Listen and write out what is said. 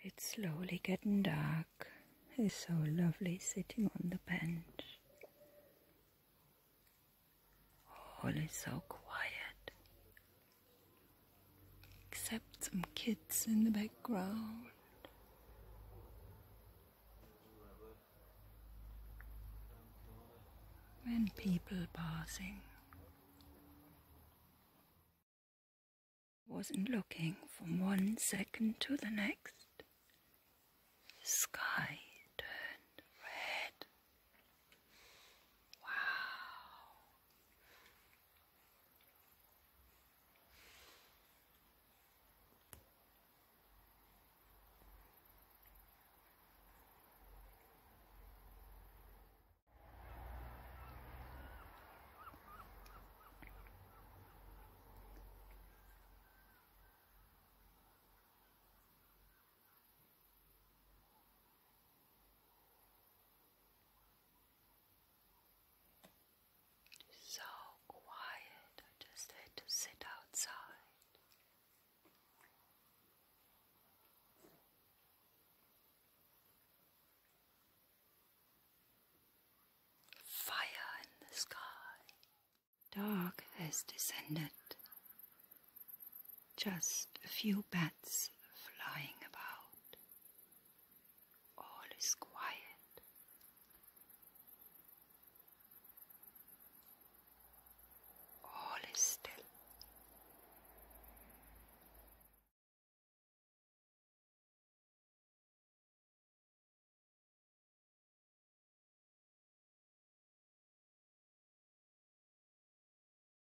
It's slowly getting dark. It's so lovely sitting on the bench. All is so quiet, except some kids in the background. And people passing. Wasn't looking from one second to the next. The sky turned red. Wow. So quiet, I just had to sit outside. Fire in the sky. Dark has descended. Just a few bats flying about. All is quiet.